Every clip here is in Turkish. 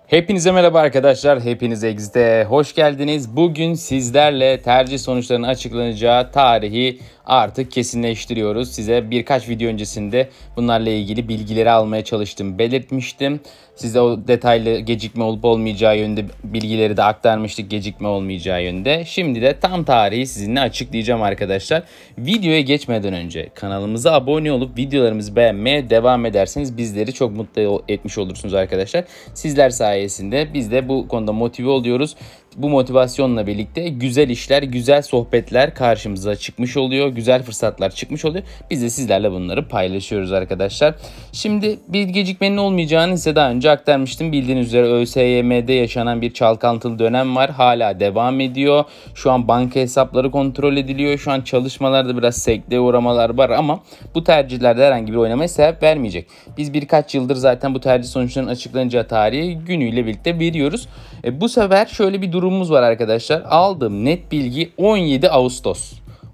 Hepinize merhaba arkadaşlar. Hepiniz Exit'e hoş geldiniz. Bugün sizlerle tercih sonuçlarının açıklanacağı tarihi artık kesinleştiriyoruz. Size birkaç video öncesinde bunlarla ilgili bilgileri almaya çalıştım, belirtmiştim. Size o detaylı gecikme olup olmayacağı yönde bilgileri de aktarmıştık, gecikme olmayacağı yönde. Şimdi de tam tarihi sizinle açıklayacağım arkadaşlar. Videoya geçmeden önce kanalımıza abone olup videolarımızı beğenmeye devam ederseniz bizleri çok mutlu etmiş olursunuz arkadaşlar. Sizler sayesinde biz de bu konuda motive oluyoruz. Bu motivasyonla birlikte güzel işler, güzel sohbetler karşımıza çıkmış oluyor. Güzel fırsatlar çıkmış oluyor. Biz de sizlerle bunları paylaşıyoruz arkadaşlar. Şimdi bir gecikmenin olmayacağını size daha önce aktarmıştım. Bildiğiniz üzere ÖSYM'de yaşanan bir çalkantılı dönem var. Hala devam ediyor. Şu an banka hesapları kontrol ediliyor. Şu an çalışmalarda biraz sekteye uğramalar var ama bu tercihlerde herhangi bir oynamaya sebep vermeyecek. Biz birkaç yıldır zaten bu tercih sonuçlarının açıklanacağı tarihi günüyle birlikte veriyoruz. Bu sefer şöyle bir durumumuz var arkadaşlar. Aldığım net bilgi 17 Ağustos.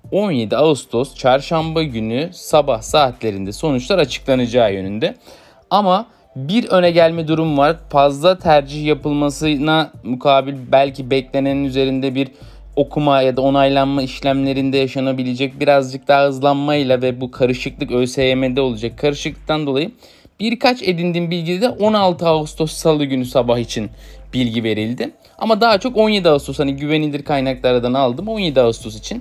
17 Ağustos çarşamba günü sabah saatlerinde sonuçlar açıklanacağı yönünde. Ama bir öne gelme durum var. Fazla tercih yapılmasına mukabil belki beklenenin üzerinde bir okuma ya da onaylanma işlemlerinde yaşanabilecek birazcık daha hızlanmayla ve bu karışıklık ÖSYM'de olacak karışıklıktan dolayı birkaç edindiğim bilgide de 16 Ağustos Salı günü sabah için bilgi verildi. Ama daha çok 17 Ağustos hani güvenilir kaynaklardan aldım 17 Ağustos için.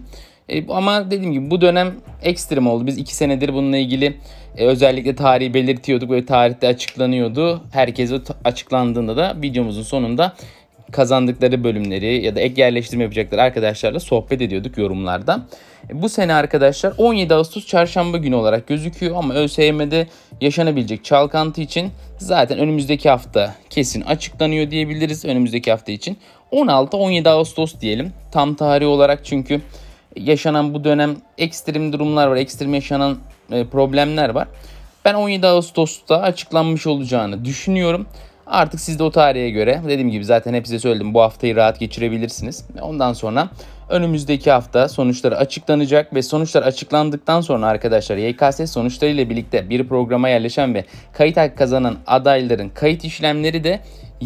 Ama dediğim gibi bu dönem ekstrem oldu. Biz 2 senedir bununla ilgili özellikle tarihi belirtiyorduk ve tarihte açıklanıyordu. Herkese açıklandığında da videomuzun sonunda kazandıkları bölümleri ya da ek yerleştirme yapacakları arkadaşlarla sohbet ediyorduk yorumlarda. Bu sene arkadaşlar 17 Ağustos çarşamba günü olarak gözüküyor ama ÖSYM'de yaşanabilecek çalkantı için zaten önümüzdeki hafta kesin açıklanıyor diyebiliriz önümüzdeki hafta için. 16-17 Ağustos diyelim tam tarih olarak çünkü yaşanan bu dönem ekstrem durumlar var, ekstrem yaşanan problemler var. Ben 17 Ağustos'ta açıklanmış olacağını düşünüyorum. Artık siz de o tarihe göre dediğim gibi zaten hep size söyledim bu haftayı rahat geçirebilirsiniz. Ondan sonra önümüzdeki hafta sonuçları açıklanacak ve sonuçlar açıklandıktan sonra arkadaşlar YKS sonuçları ile birlikte bir programa yerleşen ve kayıt hakkı kazanan adayların kayıt işlemleri de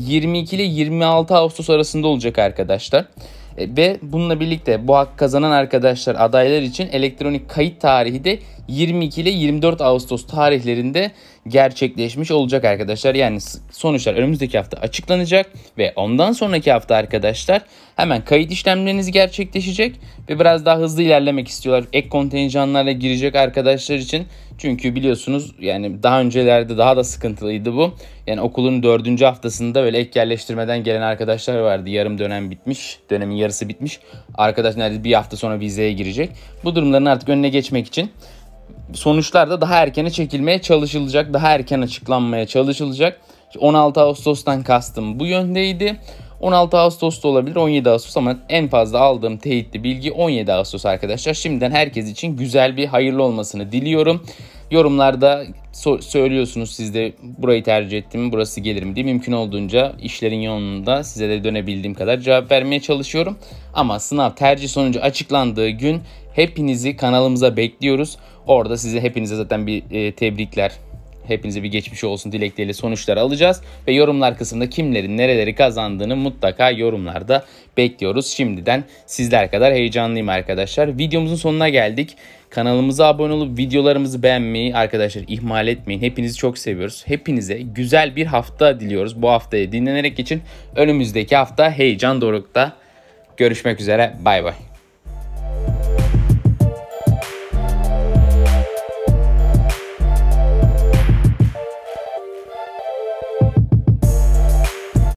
22 ile 26 Ağustos arasında olacak arkadaşlar. Ve bununla birlikte bu hak kazanan arkadaşlar adaylar için elektronik kayıt tarihi de 22 ile 24 Ağustos tarihlerinde gerçekleşmiş olacak arkadaşlar. Yani sonuçlar önümüzdeki hafta açıklanacak ve ondan sonraki hafta arkadaşlar hemen kayıt işlemleriniz gerçekleşecek ve biraz daha hızlı ilerlemek istiyorlar. Ek kontenjanlarla girecek arkadaşlar için. Çünkü biliyorsunuz yani daha öncelerde daha da sıkıntılıydı bu. Yani okulun 4. haftasında böyle ek yerleştirmeden gelen arkadaşlar vardı. Yarım dönem bitmiş, dönemin yarısı bitmiş. Arkadaş neredeyse bir hafta sonra vizeye girecek. Bu durumların artık önüne geçmek için sonuçlar da daha erkene çekilmeye çalışılacak. Daha erken açıklanmaya çalışılacak. 16 Ağustos'tan kastım bu yöndeydi. 16 Ağustos'ta olabilir 17 Ağustos ama en fazla aldığım teyitli bilgi 17 Ağustos arkadaşlar. Şimdiden herkes için güzel bir hayırlı olmasını diliyorum. Yorumlarda söylüyorsunuz siz de burayı tercih ettim, burası gelir mi diye mümkün olduğunca işlerin yoğunluğunda size de dönebildiğim kadar cevap vermeye çalışıyorum. Ama sınav tercih sonucu açıklandığı gün hepinizi kanalımıza bekliyoruz. Orada size hepinize zaten bir tebrikler. Hepinize bir geçmiş olsun dilekleriyle sonuçları alacağız. Ve yorumlar kısmında kimlerin nereleri kazandığını mutlaka yorumlarda bekliyoruz. Şimdiden sizler kadar heyecanlıyım arkadaşlar. Videomuzun sonuna geldik. Kanalımıza abone olup videolarımızı beğenmeyi arkadaşlar ihmal etmeyin. Hepinizi çok seviyoruz. Hepinize güzel bir hafta diliyoruz. Bu haftayı dinlenerek geçin. Önümüzdeki hafta heyecan dorukta. Görüşmek üzere. Bay bay.